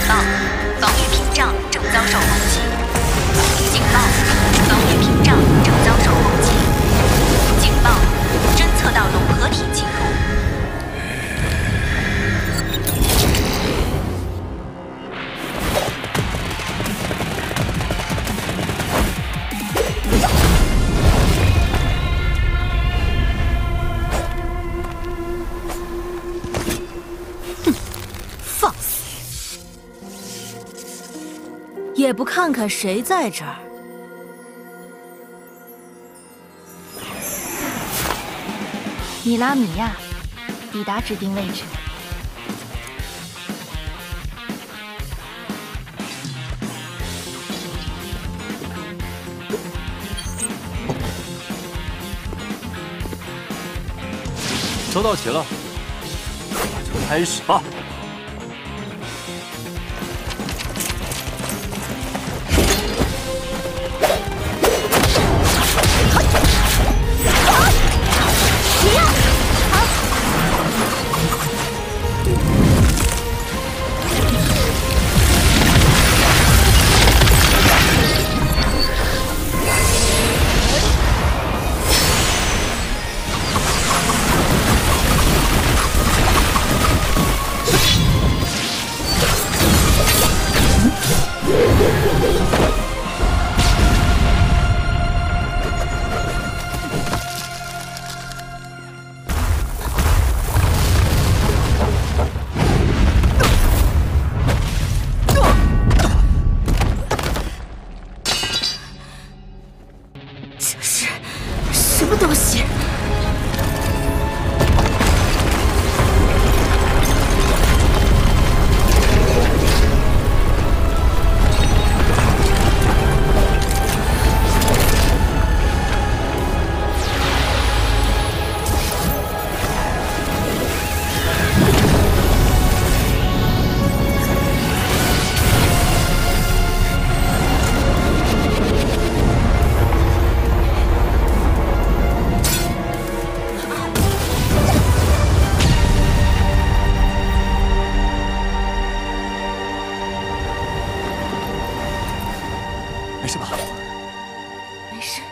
报，防御屏障正遭受攻击。警报，防御屏障正遭受攻击。警报，侦测到龙合体进入。 也不看看谁在这儿。 米拉米亚，抵达指定位置。 都到齐了，那就开始吧。 没事吧？ 没事。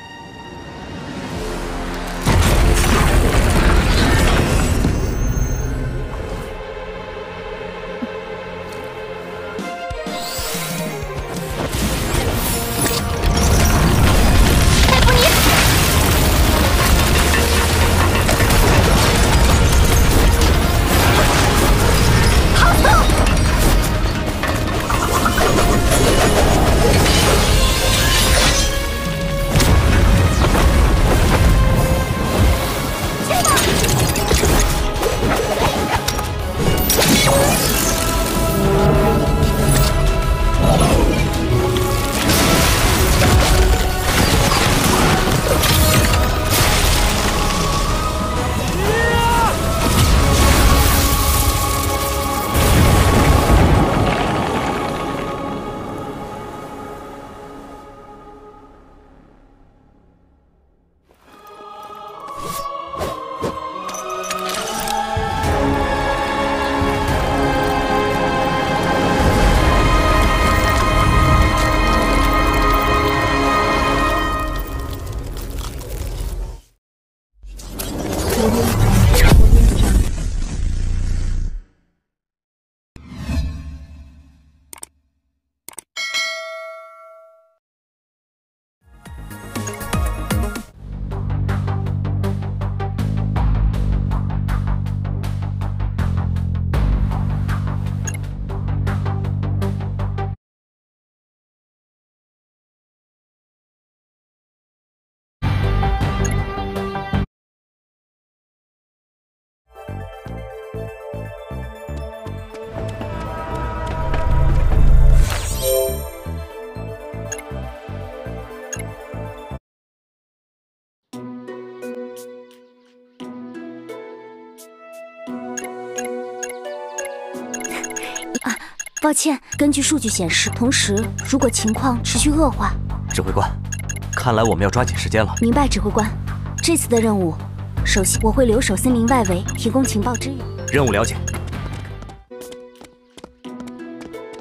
佩服你！好走！ 抱歉，根据数据显示，同时如果情况持续恶化， 指挥官，看来我们要抓紧时间了。 明白，指挥官。这次的任务，首先我会留守森林外围，提供情报支援。 任务了解。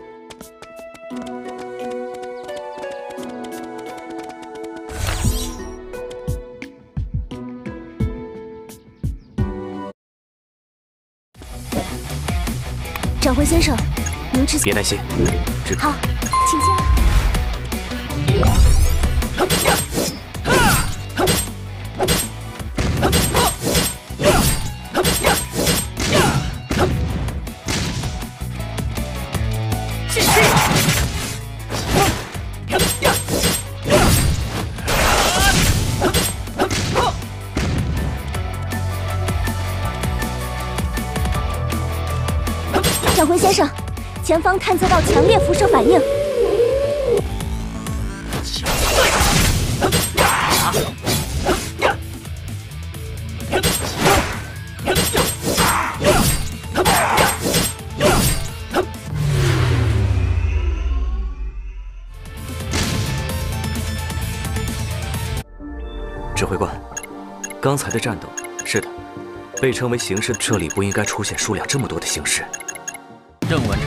长辉先生，您之别担心， 好，请进。长辉先生，前方探测到强烈辐射反应。 指挥官，刚才的战斗，是的，被称为形式，这里不应该出现数量这么多的形式。 任务完成。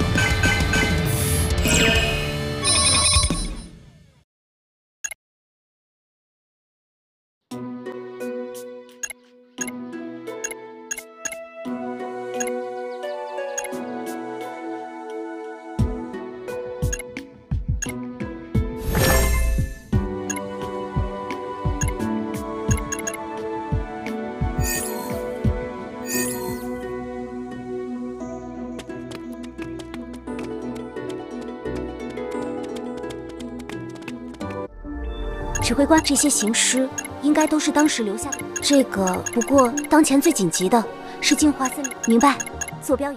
指挥官，这些行尸应该都是当时留下的。这个，不过当前最紧急的是净化森林。明白，坐标已。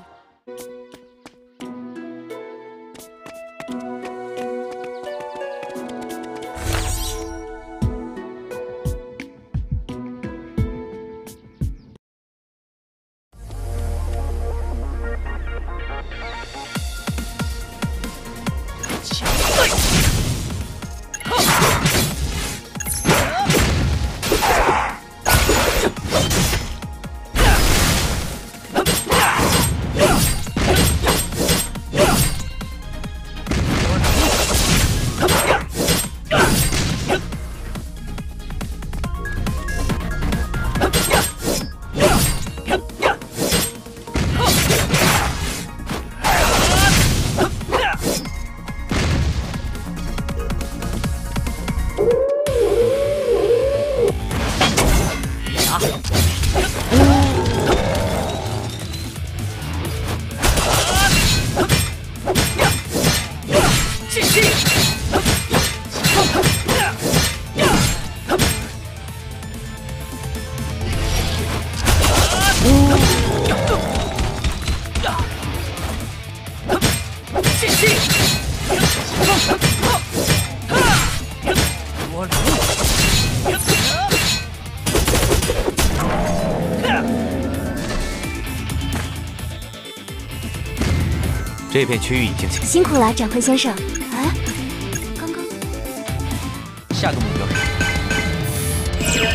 这片区域已经清。 辛苦了，展辉先生。哎，刚刚下个目标是？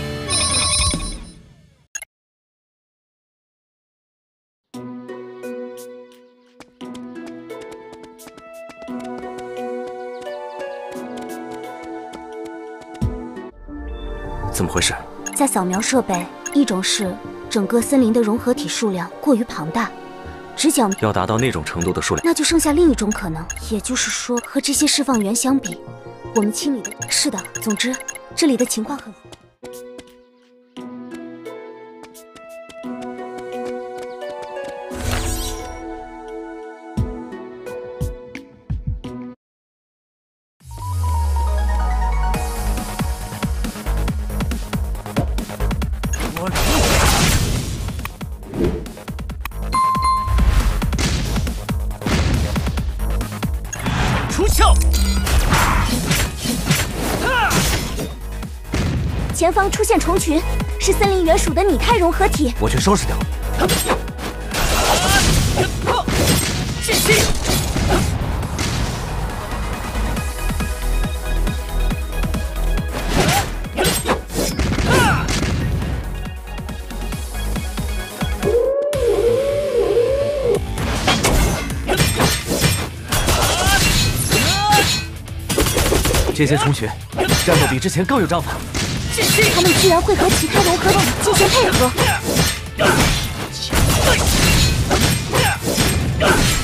怎么回事？ 在扫描设备，一种是整个森林的融合体数量过于庞大。直角要达到那种程度的数量， 那就剩下另一种可能，也就是说，和这些释放源相比，我们清理的是的。总之，这里的情况很。 出鞘！ 前方出现虫群，是森林原属的拟态融合体。 我去收拾掉。 继续！ 这些虫群战斗比之前更有章法， 他们居然会和其他融合体进行配合。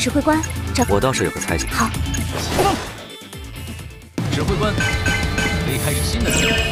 指挥官， 我倒是有个猜想。 好， 指挥官，可以开始新的任务。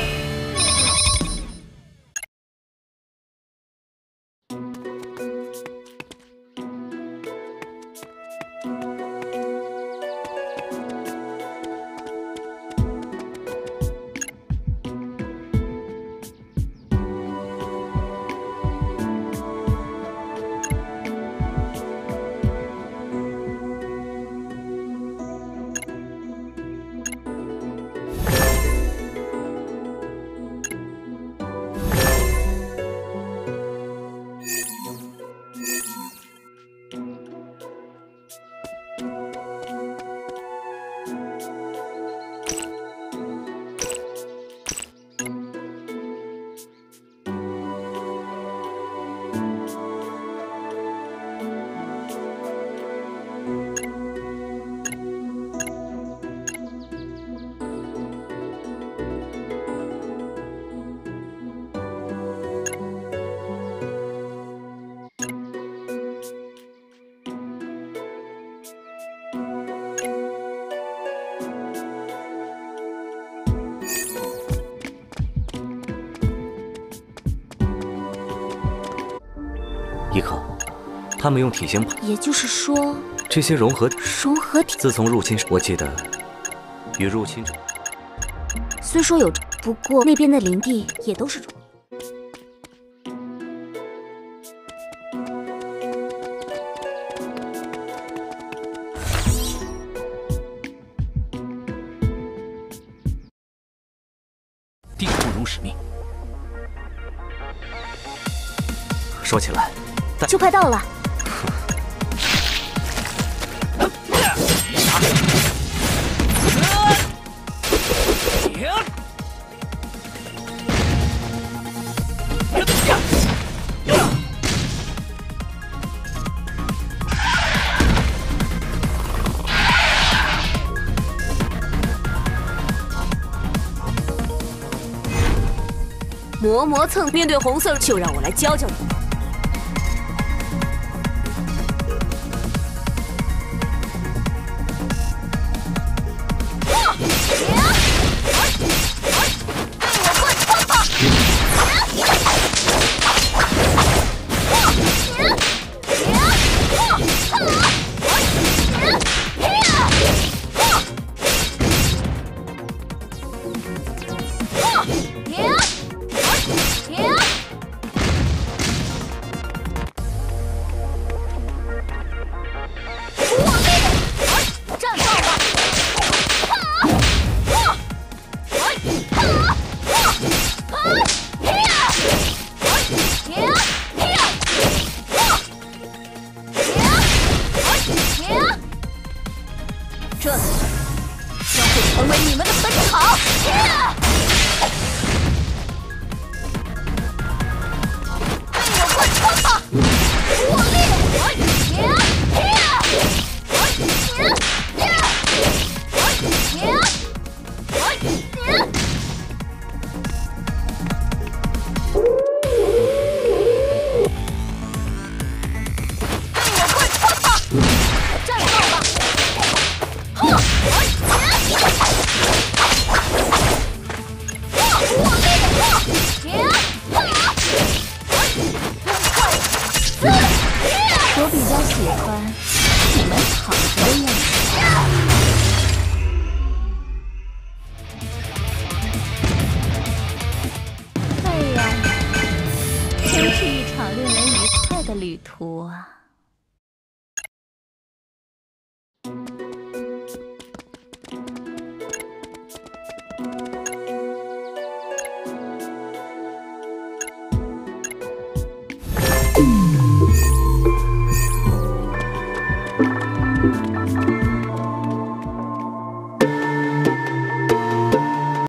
伊可，他们用体型盘， 也就是说， 这些融合体， 自从入侵时，我记得与入侵者虽说有，不过那边的林地也都是。 定不辱使命。 说起来， 就快到了。 磨蹭，面对红色，就让我来教教你。 这次将会成为你们的坟场！被我贯穿吧！火力！我比较喜欢你们躺着的样子。对呀，真是一场令人愉快的旅途啊！